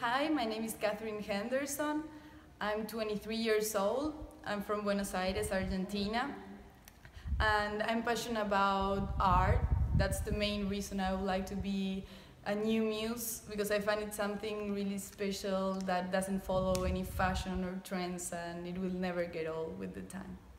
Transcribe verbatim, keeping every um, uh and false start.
Hi, my name is Katherine Henderson. I'm twenty-three years old. I'm from Buenos Aires, Argentina. And I'm passionate about art. That's the main reason I would like to be a new muse, because I find it something really special that doesn't follow any fashion or trends, and it will never get old with the time.